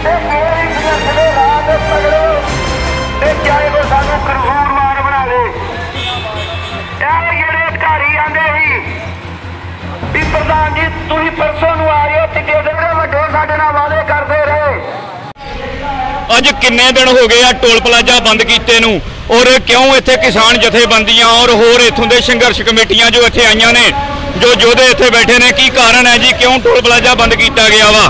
चाहे वो सानू कसूरवार बना दे। ਜਿਹੜੇ ਅਧਿਕਾਰੀ ਆਂਦੇ ਸੀ ਵੀ ਪ੍ਰਧਾਨ ਜੀ ਤੁਸੀਂ ਪਰਸੋਂ ਨੂੰ ਆ ਜਾਓ, ਤੀਜੇ ਦਿਨ ਦੇ ਵੱਡੇ ਸਾਡੇ ਨਾਲ ਵਾਅਦੇ ਕਰਦੇ ਰਹੇ। ਅੱਜ ਕਿੰਨੇ ਦਿਨ ਹੋ ਗਏ ਆ ਟੋਲ ਪਲਾਜ਼ਾ ਬੰਦ ਕੀਤੇ ਨੂੰ, ਔਰ ਕਿਉਂ ਇੱਥੇ ਕਿਸਾਨ ਜਥੇਬੰਦੀਆਂ ਔਰ ਹੋਰ ਇੱਥੋਂ ਦੇ ਸੰਘਰਸ਼ ਕਮੇਟੀਆਂ ਜੋ ਇੱਥੇ ਆਈਆਂ ਨੇ, ਜੋ ਯੋਧੇ ਇੱਥੇ ਬੈਠੇ ਨੇ, ਕੀ ਕਾਰਨ ਹੈ ਜੀ, ਕਿਉਂ ਟੋਲ ਪਲਾਜ਼ਾ ਬੰਦ ਕੀਤਾ ਗਿਆ ਵਾ?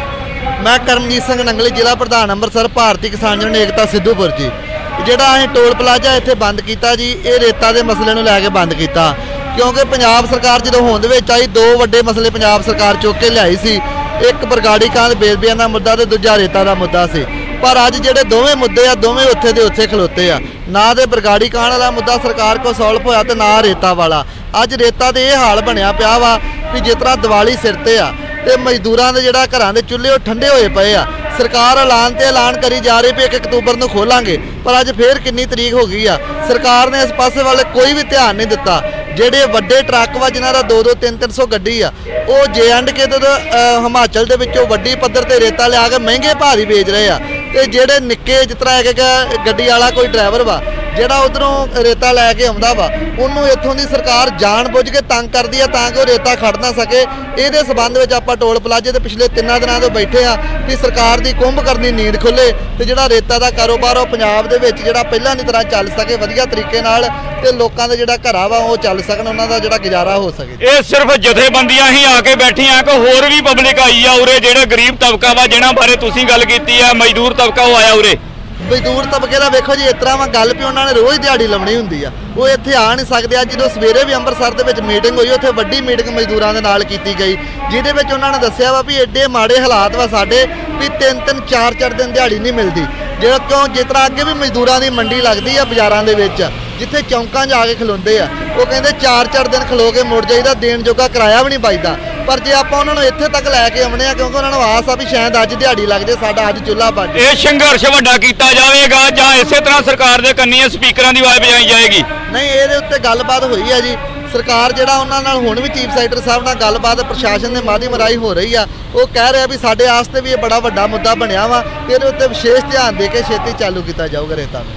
मैं करमजीत सिंह नंगली जिला प्रधान अंमृतसर भारतीय किसान यूनियन एकता सिद्धूपुर जी। ਜਿਹੜਾ ਅਸੀਂ ਟੋਲ ਪਲਾਜ਼ਾ ਇੱਥੇ ਬੰਦ ਕੀਤਾ ਜੀ, ਇਹ ਰੇਤਾ ਦੇ ਮਸਲੇ ਨੂੰ ਲੈ ਕੇ ਬੰਦ ਕੀਤਾ, ਕਿਉਂਕਿ ਪੰਜਾਬ ਸਰਕਾਰ ਜਦੋਂ ਹੋਂਦ ਵਿੱਚ ਆਈ ਦੋ ਵੱਡੇ ਮਸਲੇ ਪੰਜਾਬ ਸਰਕਾਰ ਚੁੱਕ ਕੇ ਲਿਆਈ ਸੀ। ਇੱਕ ਬਰਗਾੜੀ ਕਾਂਡ ਬੇਲਬੀਆਂ ਦਾ ਮੁੱਦਾ ਤੇ ਦੂਜਾ ਰੇਤਾ ਦਾ ਮੁੱਦਾ ਸੀ। ਪਰ ਅੱਜ ਜਿਹੜੇ ਦੋਵੇਂ ਮੁੱਦੇ ਆ ਦੋਵੇਂ ਉੱਥੇ ਦੇ ਉੱਥੇ ਖਲੋਤੇ ਆ। ਨਾ ਤੇ ਬਰਗਾੜੀ ਕਾਂਡ ਵਾਲਾ ਮੁੱਦਾ ਸਰਕਾਰ ਕੋਲ ਸੋਲਵ ਹੋਇਆ ਤੇ ਨਾ ਰੇਤਾ ਵਾਲਾ। ਅੱਜ ਰੇਤਾ ਦੇ ਇਹ ਹਾਲ ਬਣਿਆ ਪਿਆ ਵਾ ਵੀ ਜਿਸ ਤਰ੍ਹਾਂ ਦੀਵਾਲੀ ਸਿਰ ਤੇ ਆ ਤੇ ਮਜ਼ਦੂਰਾਂ ਦੇ ਜਿਹੜਾ ਘਰਾਂ ਦੇ ਚੁੱਲ੍ਹੇ ਉਹ ਠੰਡੇ ਹੋਏ ਪਏ ਆ। ਸਰਕਾਰ ਐਲਾਨ ਕਰੀ ਜਾ ਰਹੀ ਵੀ 1 ਅਕਤੂਬਰ ਨੂੰ ਖੋਲਾਂਗੇ, ਪਰ ਅੱਜ ਫੇਰ ਕਿੰਨੀ ਤਰੀਕ ਹੋ ਗਈ ਆ, ਸਰਕਾਰ ਨੇ ਇਸ ਪਾਸੇ ਵੱਲ ਕੋਈ ਵੀ ਧਿਆਨ ਨਹੀਂ ਦਿੱਤਾ। ਜਿਹੜੇ ਵੱਡੇ ਟਰੱਕ ਵਾ ਜਿਨ੍ਹਾਂ ਦਾ 200 300 ਗੱਡੀ ਆ, ਉਹ JNK ਤੋਂ ਹਿਮਾਚਲ ਦੇ ਵਿੱਚੋਂ ਵੱਡੀ ਪੱਧਰ ਤੇ ਰੇਤਾ ਲਿਆ ਕੇ ਮਹਿੰਗੇ ਭਾਅ ਦੀ ਵੇਚ ਰਹੇ ਆ, ਤੇ ਜਿਹੜੇ ਨਿੱਕੇ ਜਿਸ ਤਰ੍ਹਾਂ ਇੱਕ ਗੱਡੀ ਵਾਲਾ ਕੋਈ ਡਰਾਈਵਰ ਵਾ ਜਿਹੜਾ ਉਧਰੋਂ ਰੇਤਾ ਲੈ ਕੇ ਆਉਂਦਾ ਵਾ, ਉਹਨੂੰ ਇੱਥੋਂ ਦੀ ਸਰਕਾਰ ਜਾਣ ਬੁੱਝ ਕੇ ਤੰਗ ਕਰਦੀ ਆ ਤਾਂ ਕਿ ਉਹ ਰੇਤਾ ਖੜ ਨਾ ਸਕੇ। ਇਹਦੇ ਸਬੰਧ ਵਿੱਚ ਆਪਾਂ ਟੋਲ ਪਲਾਜ਼ੇ ਤੇ ਪਿਛਲੇ 3 ਦਿਨਾਂ ਤੋਂ ਬੈਠੇ ਆ ਕਿ ਸਰਕਾਰ ਦੀ ਕੁੰਭ ਕਰਨੀ ਨੀਂਦ ਖੁੱਲੇ ਤੇ ਜਿਹੜਾ ਰੇਤਾ ਦਾ ਕਾਰੋਬਾਰ ਉਹ ਪੰਜਾਬ ਦੇ ਵਿੱਚ ਜਿਹੜਾ ਪਹਿਲਾਂ ਦੀ ਤਰ੍ਹਾਂ ਚੱਲ ਸਕੇ ਵਧੀਆ ਤਰੀਕੇ ਨਾਲ, ਤੇ ਲੋਕਾਂ ਦੇ ਜਿਹੜਾ ਘਰਾਂ ਵਾ ਉਹ ਚੱਲ ਸਕਣ, ਉਹਨਾਂ ਦਾ ਜਿਹੜਾ ਗੁਜ਼ਾਰਾ ਹੋ ਸਕੇ। ਇਹ ਸਿਰਫ ਜਥੇਬੰਦੀਆਂ ਹੀ ਆ ਕੇ ਬੈਠੀਆਂ ਕਿ ਹੋਰ ਵੀ ਪਬਲਿਕ ਆਈ ਆ ਉਰੇ? ਜਿਹੜੇ ਗਰੀਬ ਤਬਕਾ ਵਾ ਜਿਹਨਾਂ ਬਾਰੇ ਤੁਸੀਂ ਗੱਲ ਕੀਤੀ ਆ, ਮਜ਼ਦੂਰ ਤਬਕਾ, ਉਹ ਆਇਆ ਉਰੇ? ਮਜ਼ਦੂਰ ਤਬਕੇ ਦਾ ਵੇਖੋ ਜੀ, ਇਸ ਤਰ੍ਹਾਂ ਵਾ ਗੱਲ ਵੀ ਉਹਨਾਂ ਨੇ ਰੋਜ਼ ਦਿਹਾੜੀ ਲਾਉਣੀ ਹੁੰਦੀ ਆ, ਉਹ ਇੱਥੇ ਆ ਨਹੀਂ ਸਕਦੇ। ਅੱਜ ਜਦੋਂ ਸਵੇਰੇ ਵੀ ਅੰਮ੍ਰਿਤਸਰ ਦੇ ਵਿੱਚ ਮੀਟਿੰਗ ਹੋਈ, ਉੱਥੇ ਵੱਡੀ ਮੀਟਿੰਗ ਮਜ਼ਦੂਰਾਂ ਦੇ ਨਾਲ ਕੀਤੀ ਗਈ, ਜਿਹਦੇ ਵਿੱਚ ਉਹਨਾਂ ਨੇ ਦੱਸਿਆ ਵਾ ਵੀ ਐਡੇ ਮਾੜੇ ਹਾਲਾਤ ਵਾ ਸਾਡੇ ਵੀ 3-3 4-4 ਦਿਨ ਦਿਹਾੜੀ ਨਹੀਂ ਮਿਲਦੀ। ਜਿਹੜਾ ਕਿਉਂ ਜਿਸ ਤਰ੍ਹਾਂ ਅੱਗੇ ਵੀ ਮਜ਼ਦੂਰਾਂ ਦੀ ਮੰਡੀ ਲੱਗਦੀ ਆ ਬਾਜ਼ਾਰਾਂ ਦੇ ਵਿੱਚ, ਜਿੱਥੇ ਚੌਂਕਾਂ 'ਚ ਆ ਕੇ ਖਲੋਂਦੇ ਆ, ਉਹ ਕਹਿੰਦੇ 4-4 ਦਿਨ ਖਲੋ ਕੇ ਮੁੜ ਜਾਈਦਾ, ਦੇਣ ਜੋਗਾ ਕਿਰਾਇਆ ਵੀ ਨਹੀਂ ਬਚਦਾ। ਪਰ ਜੇ ਆਪਾਂ ਉਹਨਾਂ ਨੂੰ ਇੱਥੇ ਤੱਕ ਲੈ ਕੇ ਆਉਣੇ ਆ, ਕਿਉਂਕਿ ਉਹਨਾਂ ਨੂੰ ਆਸ ਆ ਵੀ ਸ਼ਾਇਦ ਅੱਜ ਦਿਹਾੜੀ ਲੱਗ ਜੇ, ਸਾਡਾ ਅੱਜ ਚੁੱਲ੍ਹਾ ਬਚ ਜਾਏ। ਇਹ ਸੰਘਰਸ਼ ਵੱਡਾ ਕੀਤਾ ਜਾਵੇਗਾ ਜਾਂ ਇਸੇ ਤਰ੍ਹਾਂ ਸਰਕਾਰ ਦੇ ਕੰਨੀ ਸਪੀਕਰਾਂ ਦੀ ਆਵਾਜ਼ ਵਜਾਈ ਜਾਏਗੀ? ਨਹੀਂ, ਇਹਦੇ ਉੱਤੇ ਗੱਲਬਾਤ ਹੋਈ ਆ ਜੀ। ਸਰਕਾਰ ਜਿਹੜਾ ਉਹਨਾਂ ਨਾਲ ਹੁਣ ਵੀ ਚੀਫ ਸੈਕਟਰੀ ਸਾਹਿਬ ਨਾਲ ਗੱਲਬਾਤ ਪ੍ਰਸ਼ਾਸਨ ਦੇ ਮਾਧਿਅਮ ਰਾਹੀਂ ਹੋ ਰਹੀ ਆ। ਉਹ ਕਹਿ ਰਿਹਾ ਵੀ ਸਾਡੇ ਵਾਸਤੇ ਵੀ ਇਹ ਬੜਾ ਵੱਡਾ ਮੁੱਦਾ ਬਣਿਆ ਵਾ ਤੇ ਇਹਦੇ ਉੱਤੇ ਵਿਸ਼ੇਸ਼ ਧਿਆਨ ਦੇ ਕੇ ਛੇਤੀ ਚਾਲੂ ਕੀਤਾ ਜਾਊਗਾ ਰੇਤਾ ਨੂੰ।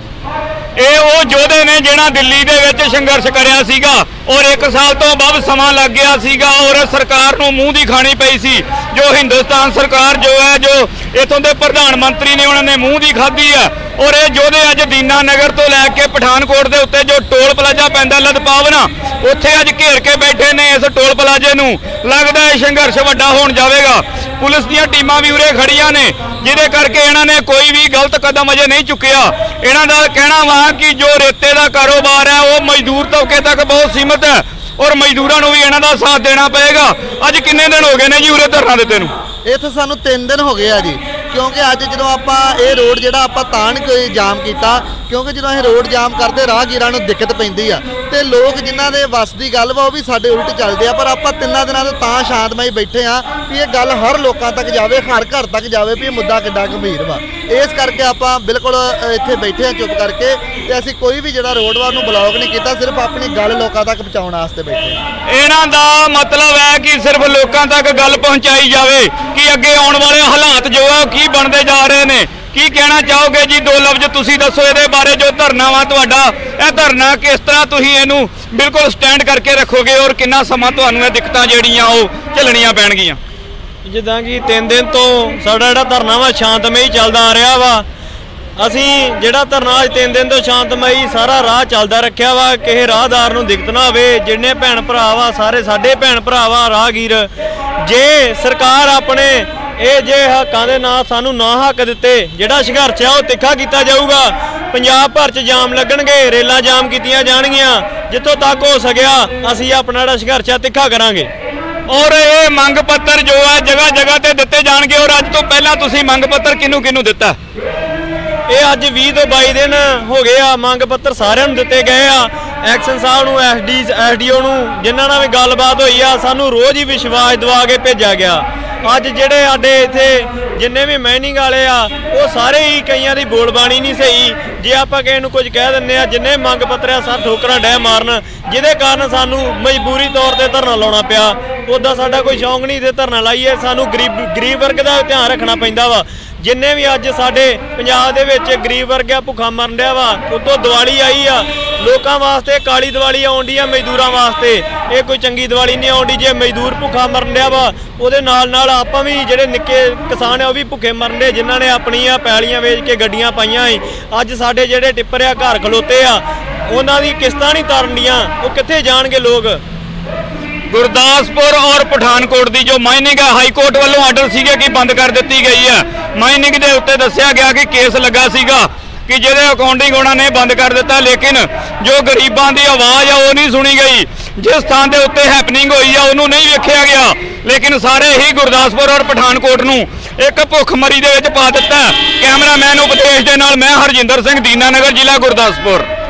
ਇਹ ਉਹ ਯੋਧੇ ਨੇ ਜਿਹੜਾ ਦਿੱਲੀ ਦੇ ਵਿੱਚ ਸੰਘਰਸ਼ ਕਰਿਆ ਸੀਗਾ ਔਰ 1 ਸਾਲ ਤੋਂ ਵੱਧ ਸਮਾਂ ਲੱਗ ਗਿਆ ਸੀਗਾ ਔਰ ਸਰਕਾਰ ਨੂੰ ਮੂੰਹ ਦੀ ਖਾਣੀ ਪਈ ਸੀ। ਜੋ ਹਿੰਦੁਸਤਾਨ ਸਰਕਾਰ ਜੋ ਹੈ, ਜੋ ਇੱਥੋਂ ਦੇ ਪ੍ਰਧਾਨ ਮੰਤਰੀ ਨੇ, ਉਹਨਾਂ ਨੇ ਮੂੰਹ ਦੀ ਖਾਧੀ ਹੈ। ਔਰ ਇਹ ਯੋਧੇ ਅੱਜ ਦੀਨਾ ਨਗਰ ਤੋਂ ਲੈ ਕੇ ਪਠਾਨਕੋਟ ਦੇ ਉੱਤੇ ਜੋ ਟੋਲ ਪਲਾਜ਼ਾ ਪੈਂਦਾ ਲਦਪਾਵਨਾ, ਉੱਥੇ ਅੱਜ ਘੇਰ ਕੇ ਬੈਠੇ ਨੇ ਇਸ ਟੋਲ ਪਲਾਜ਼ੇ ਨੂੰ। ਲੱਗਦਾ ਹੈ ਸੰਘਰਸ਼ ਵੱਡਾ ਹੋਣ ਜਾਵੇਗਾ। ਪੁਲਿਸ ਦੀਆਂ ਟੀਮਾਂ ਵੀ ਉਰੇ ਖੜੀਆਂ ਨੇ, ਜਿਹਦੇ ਕਰਕੇ ਇਹਨਾਂ ਨੇ ਕੋਈ ਵੀ ਗਲਤ ਕਦਮ ਅਜੇ ਨਹੀਂ ਚੁੱਕਿਆ। ਇਹਨਾਂ ਦਾ ਕਹਿਣਾ ਵਾ ਕਿ ਜੋ ਰੇਤੇ ਦਾ ਕਾਰੋਬਾਰ ਹੈ ਉਹ ਮਜ਼ਦੂਰ ਤਬਕੇ ਤੱਕ ਬਹੁਤ ਸੀਮਿਤ ਹੈ ਔਰ ਮਜ਼ਦੂਰਾਂ ਨੂੰ ਵੀ ਇਹਨਾਂ ਦਾ ਸਾਥ ਦੇਣਾ ਪਏਗਾ। ਅੱਜ ਕਿੰਨੇ ਦਿਨ ਹੋ ਗਏ ਨੇ ਜੀ ਉਰੇ ਧਰਨਾ ਦਿੱਤੇ ਨੂੰ? ਇੱਥੇ ਸਾਨੂੰ 3 ਦਿਨ ਹੋ ਗਏ ਆ ਜੀ, ਕਿਉਂਕਿ ਅੱਜ ਜਦੋਂ ਆਪਾਂ ਇਹ ਰੋਡ ਜਿਹੜਾ ਆਪਾਂ ਤਾਂ ਨਹੀਂ ਕੋਈ ਜਾਮ ਕੀਤਾ, ਕਿਉਂਕਿ ਜਦੋਂ ਅਸੀਂ ਰੋਡ ਜਾਮ ਕਰਦੇ ਰਾਹਗੀਰਾਂ ਨੂੰ ਦਿੱਕਤ ਪੈਂਦੀ ਆ ਤੇ ਲੋਕ ਜਿਨ੍ਹਾਂ ਦੇ ਵੱਸ ਦੀ ਗੱਲ ਵਾ ਉਹ ਵੀ ਸਾਡੇ ਉਲਟ ਚੱਲਦੇ ਆ। ਪਰ ਆਪਾਂ 3 ਦਿਨਾਂ ਤੋਂ ਤਾਂ ਸ਼ਾਂਤਮਈ ਬੈਠੇ ਆ ਵੀ ਇਹ ਗੱਲ ਹਰ ਲੋਕਾਂ ਤੱਕ ਜਾਵੇ, ਹਰ ਘਰ ਤੱਕ ਜਾਵੇ ਵੀ ਇਹ ਮੁੱਦਾ ਕਿੱਡਾ ਗੰਭੀਰ ਵਾ। ਇਸ ਕਰਕੇ ਆਪਾਂ ਬਿਲਕੁਲ ਇੱਥੇ ਬੈਠੇ ਆ ਚੁੱਪ ਕਰਕੇ, ਤੇ ਅਸੀਂ ਕੋਈ ਵੀ ਜਿਹੜਾ ਰੋਡ ਵਾ ਉਹਨੂੰ ਬਲੌਕ ਨਹੀਂ ਕੀਤਾ, ਸਿਰਫ ਆਪਣੀ ਗੱਲ ਲੋਕਾਂ ਤੱਕ ਪਹੁੰਚਾਉਣ ਵਾਸਤੇ ਬੈਠੇ ਆ। ਇਹਨਾਂ ਦਾ ਮਤਲਬ ਹੈ ਕਿ ਸਿਰਫ ਲੋਕਾਂ ਤੱਕ ਗੱਲ ਪਹੁੰਚਾਈ ਜਾਵੇ ਕਿ ਅੱਗੇ ਆਉਣ ਵਾਲੇ ਹਾਲਾਤ ਜੋ ਆ ਕੀ ਬਣਦੇ ਜਾ ਰਹੇ ਨੇ। ਕੀ ਕਹਿਣਾ ਚਾਹੋਗੇ ਜੀ? 2 ਲਫ਼ਜ਼ ਤੁਸੀਂ ਦੱਸੋ ਇਹਦੇ ਬਾਰੇ। ਜੋ ਧਰਨਾ ਵਾ ਤੁਹਾਡਾ, ਇਹ ਧਰਨਾ ਕਿਸ ਤਰ੍ਹਾਂ ਤੁਸੀਂ ਇਹਨੂੰ ਬਿਲਕੁਲ ਸਟੈਂਡ ਕਰਕੇ ਰੱਖੋਗੇ ਔਰ ਕਿੰਨਾ ਸਮਾਂ ਤੁਹਾਨੂੰ ਇਹ ਦਿੱਕਤਾਂ ਜਿਹੜੀਆਂ ਉਹ ਝੱਲਣੀਆਂ ਪੈਣਗੀਆਂ? ਜਿੱਦਾਂ ਕਿ 3 ਦਿਨ ਤੋਂ ਸਾਡਾ ਜਿਹੜਾ ਧਰਨਾ ਵਾ ਸ਼ਾਂਤਮਈ ਚੱਲਦਾ ਆ ਰਿਹਾ ਵਾ। ਅਸੀਂ ਜਿਹੜਾ ਧਰਨਾ ਅੱਜ 3 ਦਿਨ ਤੋਂ ਸ਼ਾਂਤਮਈ ਸਾਰਾ ਰਾਹ ਚੱਲਦਾ ਰੱਖਿਆ ਵਾ, ਕਿਸੇ ਰਾਹਦਾਰ ਨੂੰ ਦਿੱਕਤ ਨਾ ਹੋਵੇ। ਜਿੰਨੇ ਭੈਣ ਭਰਾ ਵਾ ਸਾਰੇ ਸਾਡੇ ਭੈਣ ਭਰਾ ਵਾ ਰਾਹਗੀਰ। ਜੇ ਸਰਕਾਰ ਆਪਣੇ ਇਹ ਜੇ ਹੱਕਾਂ ਦੇ ਨਾਂ ਸਾਨੂੰ ਨਾ ਹੱਕ ਦਿੱਤੇ, ਜਿਹੜਾ ਸੰਘਰਸ਼ ਆ ਉਹ ਤਿੱਖਾ ਕੀਤਾ ਜਾਊਗਾ। ਪੰਜਾਬ ਭਰ 'ਚ ਜਾਮ ਲੱਗਣਗੇ, ਰੇਲਾਂ ਜਾਮ ਕੀਤੀਆਂ ਜਾਣਗੀਆਂ। ਜਿੱਥੋਂ ਤੱਕ ਹੋ ਸਕਿਆ ਅਸੀਂ ਆਪਣਾ ਜਿਹੜਾ ਸੰਘਰਸ਼ ਆ ਤਿੱਖਾ ਕਰਾਂਗੇ। ਔਰ ਇਹ ਮੰਗ ਪੱਤਰ ਜੋ ਹੈ ਜਗ੍ਹਾ ਜਗ੍ਹਾ ਤੇ ਦਿੱਤੇ ਜਾਣਗੇ। ਔਰ ਅੱਜ ਤੋਂ ਪਹਿਲਾਂ ਤੁਸੀਂ ਮੰਗ ਪੱਤਰ ਕਿਹਨੂੰ ਦਿੱਤਾ? ਇਹ ਅੱਜ 20 ਤੋਂ 22 ਦਿਨ ਹੋ ਗਏ ਆ। ਮੰਗ ਪੱਤਰ ਸਾਰਿਆਂ ਨੂੰ ਦਿੱਤੇ ਗਏ ਆ। ਐਕਸ਼ਨ ਸਾਹਿਬ ਨੂੰ, SDO ਨੂੰ, ਜਿਨ੍ਹਾਂ ਨਾਲ ਵੀ ਗੱਲਬਾਤ ਹੋਈ ਆ, ਸਾਨੂੰ ਰੋਜ਼ ਹੀ ਵਿਸ਼ਵਾਸ ਦਿਵਾ ਕੇ ਭੇਜਿਆ ਗਿਆ। ਅੱਜ ਜਿਹੜੇ ਸਾਡੇ ਇੱਥੇ ਜਿੰਨੇ ਵੀ ਮਾਈਨਿੰਗ ਵਾਲੇ ਆ ਉਹ ਸਾਰੇ ਹੀ, ਕਈਆਂ ਦੀ ਬੋਲਬਾਣੀ ਨਹੀਂ ਸਹੀ, ਜੇ ਆਪਾਂ ਕਿਸੇ ਨੂੰ ਕੁਝ ਕਹਿ ਦਿੰਦੇ ਆ, ਜਿੰਨੇ ਮੰਗ ਪੱਤਰ ਆ ਸਰ ਠੋਕਰਾਂ ਡੈ ਮਾਰਨ, ਜਿਹਦੇ ਕਾਰਨ ਸਾਨੂੰ ਮਜਬੂਰੀ ਤੌਰ ਤੇ ਧਰਨਾ ਲਾਉਣਾ ਪਿਆ। ਉੱਦਾਂ ਸਾਡਾ ਕੋਈ ਸ਼ੌਂਕ ਨਹੀਂ ਤੇ ਧਰਨਾ ਲਾਈਏ, ਸਾਨੂੰ ਗਰੀਬ ਵਰਗ ਦਾ ਧਿਆਨ ਰੱਖਣਾ ਪੈਂਦਾ ਵਾ। ਜਿੰਨੇ ਵੀ ਅੱਜ ਸਾਡੇ ਪੰਜਾਬ ਦੇ ਵਿੱਚ ਗਰੀਬ ਵਰਗ ਆ ਭੁੱਖਾ ਮਰਨ ਡਿਆ ਵਾ, ਉੱਤੋਂ ਦੀਵਾਲੀ ਆਈ ਆ, ਲੋਕਾਂ ਵਾਸਤੇ ਕਾਲੀ ਦੀਵਾਲੀ ਆਉਂਦੀ ਆ, ਮਜ਼ਦੂਰਾਂ ਵਾਸਤੇ ਇਹ ਕੋਈ ਚੰਗੀ ਦੀਵਾਲੀ ਨਹੀਂ ਆਉਂਦੀ। ਜੇ ਮਜ਼ਦੂਰ ਭੁੱਖਾ ਮਰਨ ਡਿਆ ਵਾ, ਉਹਦੇ ਨਾਲ ਆਪਾਂ ਵੀ ਜਿਹੜੇ ਨਿੱਕੇ ਕਿਸਾਨ ਆ ਉਹ ਵੀ ਭੁੱਖੇ ਮਰਨ ਡੇ, ਜਿਨ੍ਹਾਂ ਨੇ ਆਪਣੀਆਂ ਪੈਲੀਆਂ ਵੇਚ ਕੇ ਗੱਡੀਆਂ ਪਾਈਆਂ ਸੀ। ਅੱਜ ਸਾਡੇ ਜਿਹੜੇ ਟਿੱਪਰ ਆ ਘਰ ਖਲੋਤੇ ਆ, ਉਹਨਾਂ ਦੀ ਕਿਸ਼ਤਾਂ ਨਹੀਂ ਤਾਰਨ ਡੀਆਂ, ਉਹ ਕਿੱਥੇ ਜਾਣਗੇ ਲੋਕ। ਗੁਰਦਾਸਪੁਰ ਔਰ ਪਠਾਨਕੋਟ ਦੀ ਜੋ ਮਾਈਨਿੰਗ ਹੈ, ਹਾਈ ਕੋਰਟ ਵੱਲੋਂ ਆਰਡਰ ਸੀਗੇ ਕਿ ਬੰਦ ਕਰ ਦਿੱਤੀ ਗਈ ਹੈ। ਮਾਈਨਿੰਗ ਦੇ ਉੱਤੇ ਦੱਸਿਆ ਗਿਆ ਕਿ ਕੇਸ ਲੱਗਾ ਸੀਗਾ ਕਿ ਜਿਹਦੇ ਅਕਾਊਂਟਿੰਗ ਉਹਨਾਂ ਨੇ ਬੰਦ ਕਰ ਦਿੱਤਾ, ਲੇਕਿਨ ਜੋ ਗਰੀਬਾਂ ਦੀ ਆਵਾਜ਼ ਆ ਉਹ ਨਹੀਂ ਸੁਣੀ ਗਈ। ਜਿਸ ਥਾਂ ਦੇ ਉੱਤੇ ਹੈਪਨਿੰਗ ਹੋਈ ਆ ਉਹਨੂੰ ਨਹੀਂ ਵੇਖਿਆ ਗਿਆ, ਲੇਕਿਨ ਸਾਰੇ ਹੀ ਗੁਰਦਾਸਪੁਰ ਔਰ ਪਠਾਨਕੋਟ ਨੂੰ ਇੱਕ ਭੁੱਖਮਰੀ ਦੇ ਵਿੱਚ ਪਾ ਦਿੱਤਾ। ਕੈਮਰਾਮੈਨ ਉਪਦੇਸ਼ ਦੇ ਨਾਲ ਮੈਂ ਹਰਜਿੰਦਰ ਸਿੰਘ, ਦੀਨਾਨਗਰ, ਜ਼ਿਲ੍ਹਾ ਗੁਰਦਾਸਪੁਰ।